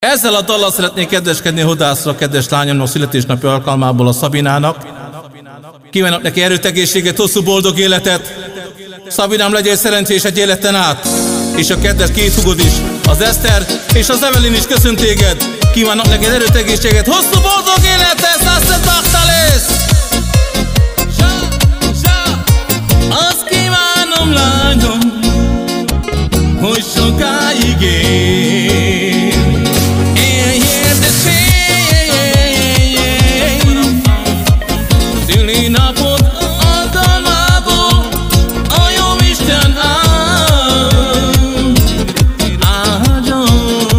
Ezzel a dallal szeretnék kedveskedni Hodászra, kedves lányomnak születésnapi alkalmából, a Szabinának. Kívánok neki erőt, egészséget, hosszú boldog életet. Szabinám, legyél szerencsés egy életen át. És a kedves két hugod is, az Eszter és az Evelyn is köszönt téged. Kívánok neki erőt, egészséget, hosszú boldog életet, Szászett Baktalész! Azt kívánom, lányom, hogy sokáig él. Szülinapod alkalmából a Jóisten áldjon.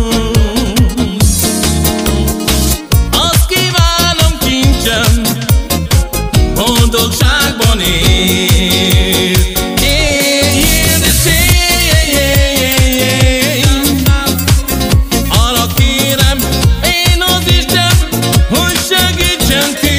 Azt kívánom, kincsem, boldogságban él. Arra kérem én az Isten, hogy segítsen ki.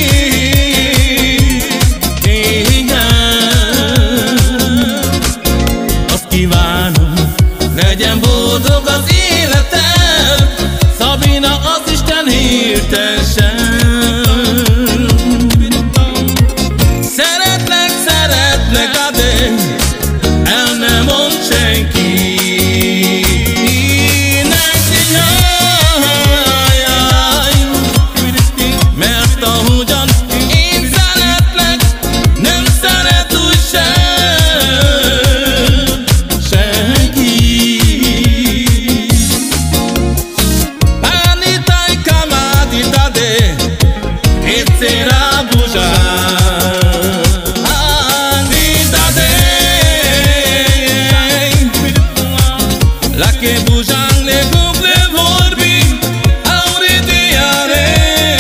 Legyen boldog az életed, Szabina, az Isten hirtesen. Szeretlek, Adé, el ne mondd senki. Mert ahogyan én szeretlek, nem szeret úgy senki. Será buja, la que bujan le couple vorbi, auridiare,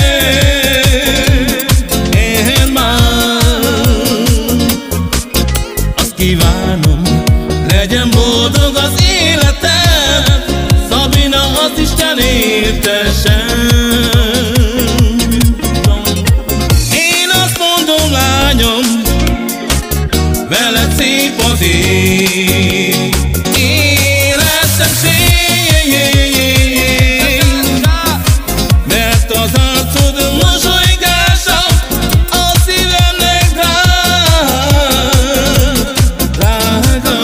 azt kívánom, legyen boldog az életed, Szabina, az Isten értesen. Veled szép az életem, mert az arcod mosolygása a szívemnek drága.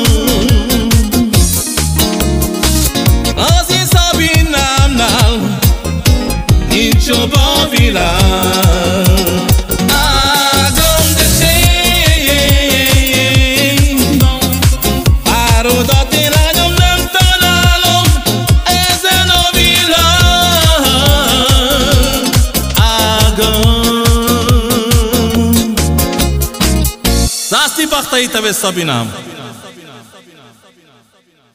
Az én Szabinámnál nincs jobb a világ. Párodat én, lányom, nem találom ezen a világon. Szászti Baktai, te vagy Szabinám.